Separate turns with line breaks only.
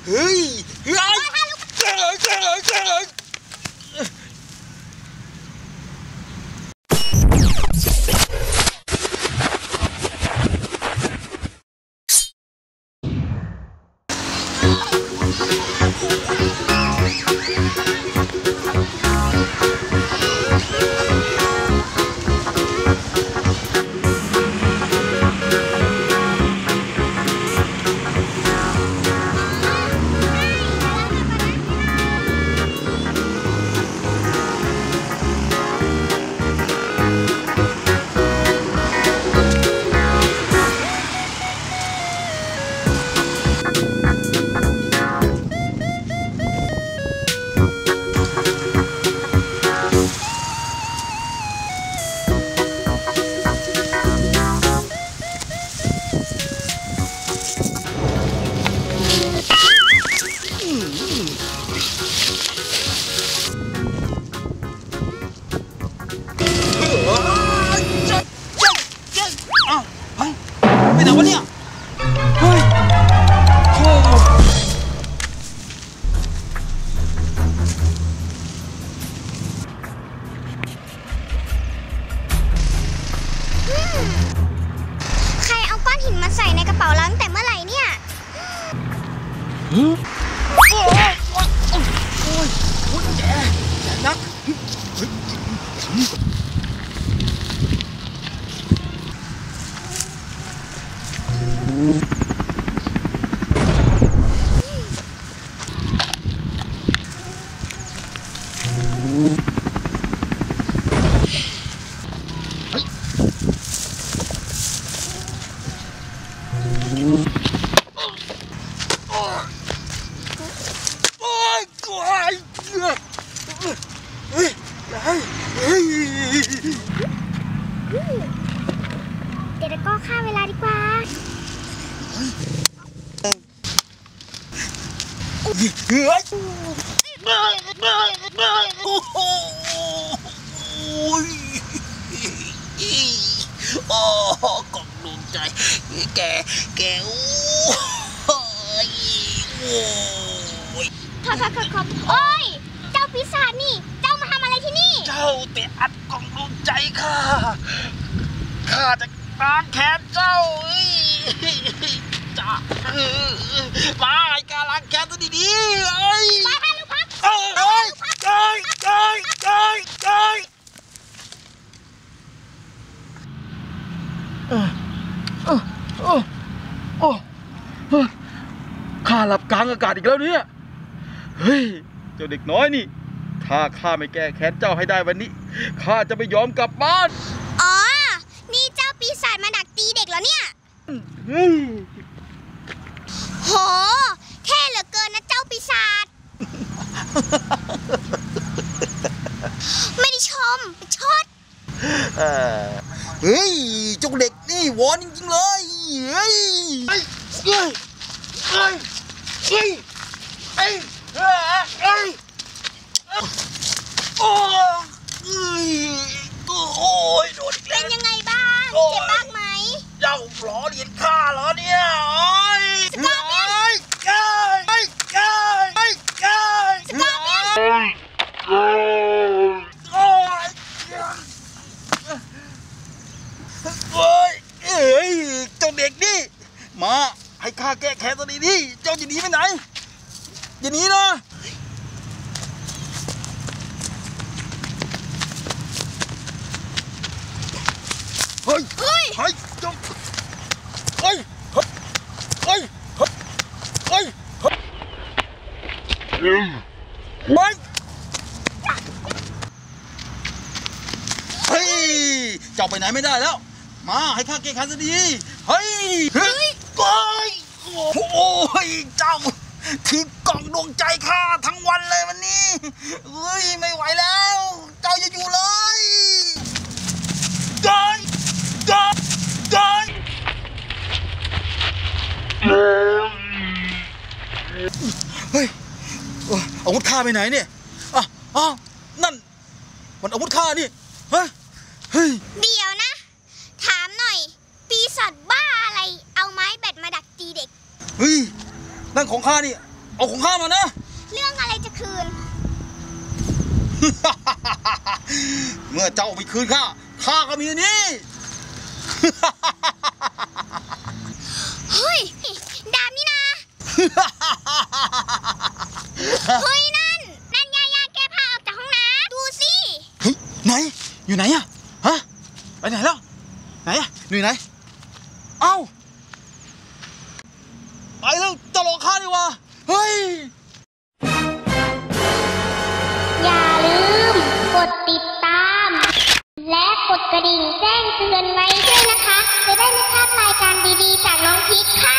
เฮ้ยเฮ้ยไปไหนวะเนี่ยเฮ้ยโอ้
ใครเอาก้อนหินมาใส่ในกระเป๋าเราตั้งแต่เมื่อไหร่เนี่ย
โอ้ยแกนัก
เดี๋ยวก็ฆ่าเวลาดีกว่า
เฮ้ยโอ้กล่องดวงใจแกโอ้ย
ครับโอ้ยเจ้าปีศาจนี่เจ้ามาทำอะไรที่นี่
เจ้าแต่อัดกล่องดวงใจข้าจะล้างแค้นเจ้าจ้ามาไอ้การล้างแค้นตัวดีๆ
มาค่ะลูกพัก
ข้าหลับกลางอากาศอีกแล้วเนี่ยเฮ้ยเจ้าเด็กน้อยนี่ถ้าข้าไม่แก้แค้นเจ้าให้ได้วันนี้ข้าจะไม่ยอมกลับบ้าน
อ๋อนี่เจ้าปีศาจมาดักตีเด็กเหรอเนี่ยโหเท่เหลือเกินนะเจ้าปีศาจไม่ได้ชมชด
เฮ้ยเจ้าเด็กนี่วอนจริงๆเลยเฮ้ยโอ้ยโดนอีกแล้ว
เป็นยังไงบ้างเจ็บบ้างไหม
เจ้าล้อเลียนข้าเหรอเนี่ย
สกอร์เปียน
เจ้าเด็กนี่มาให้ข้าแก้แค้นตัวนี้ดิเจ้าจะหนีไปไหนอย่าหนีนะเฮ้ยจงเฮ้ยเจ้าไปไหนไม่ได้แล้วมาให้ข้าแก้แค้นซะดีเฮ้ยโอ้ยเจ้าทีบกล่องดวงใจข้าทั้งวันเลยวันนี้เฮ้ยไม่ไหวแล้วเจ้าอย่าอยู่เลยเฮ้ยอาวุธข้าไปไหนเนี่ยนั่นมันอาวุธข้านี่เฮ้ย
เดี๋ยวนะถามหน่อยปีศาจบ้าอะไรเอาไม้แบตมาดักตีเด็ก
เฮ้ยนั่นของข้านี่เอาของข้ามานะ
เรื่องอะไรจะคืน
เมื่อเจ้าไปคืนข้าก็มีนี่
เฮ้ย ดาบนี่นะ เฮ้ยนั่นยายาแก้ผ้าออกจากห้องน้ำดูสิ
เฮ้ยไหนอยู่ไหนอะฮะไปไหนแล้วไหนอะอยู่ไหนเอ้าไปแล้วจะหลอกข้าดีวะเฮ้ย
อย่าลืมกดติดตาม และกดกระดิ่งแจ้งเตือนไว้ด้วยนะคะ จะได้ไม่พลาดรายการดีๆจากน้องพีคค่ะ